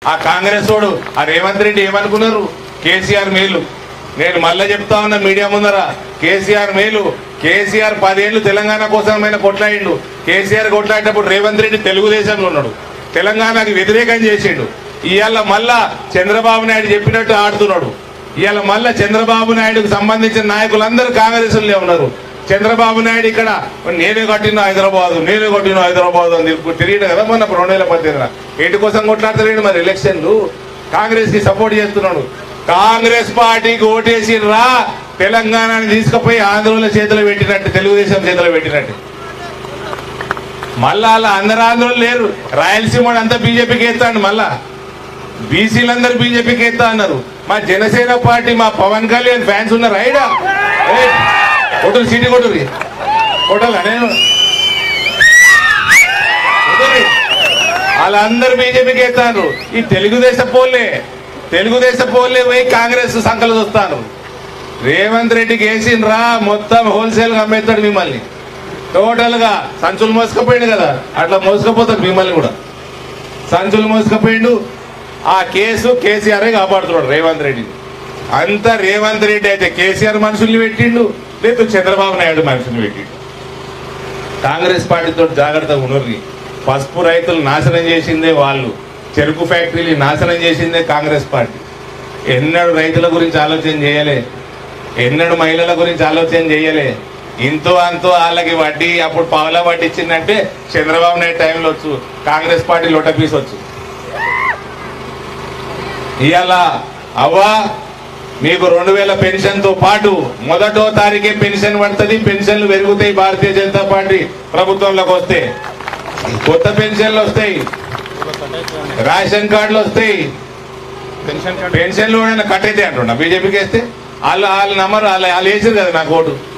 ఆ కాంగ్రెస్ వాడు ఆ రేవంత్ రెడ్డి ఏమనుకున్నారు? కేసీఆర్ మేలు. నేను మళ్ళా చెప్తా ఉన్నా మీడియా ముందర, కేసీఆర్ మేలు. కేసీఆర్ 10 ఏళ్ళు తెలంగాణ కోసమైనా కొట్లాడిండు. కేసీఆర్ కొట్లాడేటప్పుడు రేవంత్ రెడ్డి తెలుగుదేశంలో ఉన్నాడు, తెలంగాణకి వ్యతిరేకం చేసిండు. ఇవాళ మళ్ళా చంద్రబాబు నాయుడు చెప్పినట్టు ఆడుతున్నాడు. ఇవాళ మళ్ళా చంద్రబాబు నాయుడుకు సంబంధించిన నాయకులందరూ కాంగ్రెస్లో ఉన్నారు. చంద్రబాబు నాయుడు ఇక్కడ నేనే కట్టిన హైదరాబాద్ అని తిరిగిడు కదా మొన్న 2018. ఏంటి కోసం కొట్లాడతాడు మరి ఎలక్షన్లు? కాంగ్రెస్ కి సపోర్ట్ చేస్తున్నాడు. కాంగ్రెస్ పార్టీకి ఓటేసి రా, తెలంగాణని తీసుకుపోయి ఆంధ్రుల చేతిలో పెట్టినట్టు, తెలుగుదేశం చేతిలో పెట్టినట్టు. మళ్ళా అలా అందరు ఆంధ్రులు లేరు. రాయలసీమ అంతా బీజేపీకి ఎత్తాడు. మళ్ళా బీసీలందరూ బీజేపీకి ఎత్తా అన్నారు. మా జనసేన పార్టీ, మా పవన్ కళ్యాణ్ ఫ్యాన్స్ ఉన్నారు. రైడా కొట్టురు, సీటీ కొట్టురి, కొట్టాలా నేను? వాళ్ళందరూ బీజేపీకి ఎత్తాను. ఈ తెలుగుదేశం పోలే పోయి కాంగ్రెస్ సంకలు చూస్తాను. రేవంత్ రెడ్డికి వేసిండ్రా, మొత్తం హోల్సేల్ గా అమ్మేస్తాడు మిమ్మల్ని. టోటల్ గా సంచులు మోసుకపోయిండు కదా, అట్లా మోసుకపోతాడు మిమ్మల్ని కూడా. సంచులు మోసుకపోయిండు. ఆ కేసు కేసీఆర్ కాపాడుతున్నాడు రేవంత్ రెడ్డిని. అంతా రేవంత్ రెడ్డి అయితే కేసీఆర్ మనుషుల్ని పెట్టిండు, లేదు చంద్రబాబు నాయుడు మనుషుల్ని పెట్టిండు. కాంగ్రెస్ పార్టీతో జాగ్రత్తగా ఉన్నది. పసుపు రైతులు నాశనం చేసిందే వాళ్ళు, చెరుకు ఫ్యాక్టరీలు నాశనం చేసిందే కాంగ్రెస్ పార్టీ. ఎన్నడూ రైతుల గురించి ఆలోచన చేయలే, ఎన్నడూ మహిళల గురించి ఆలోచన చేయలే. ఇంతో అంతో వాళ్ళకి వడ్డీ అప్పుడు పావులా వడ్డీ ఇచ్చిందంటే చంద్రబాబు నాయుడు టైంలో వచ్చు, కాంగ్రెస్ పార్టీ లొటపీస్ వచ్చు. ఇవాళ అవ్వా మీకు 2000 పెన్షన్ తో పాటు 1వ తారీఖే పెన్షన్ పడుతుంది. పెన్షన్లు పెరుగుతాయి భారతీయ జనతా పార్టీ ప్రభుత్వంలోకి వస్తే. కొత్త పెన్షన్లు వస్తాయి, రేషన్ కార్డులు వస్తాయి. పెన్షన్లు కట్ అయితే అంటున్నా బీజేపీకి వేస్తే వాళ్ళు నమ్మరు. వాళ్ళు వేసారు కదా నాకు ఓటు.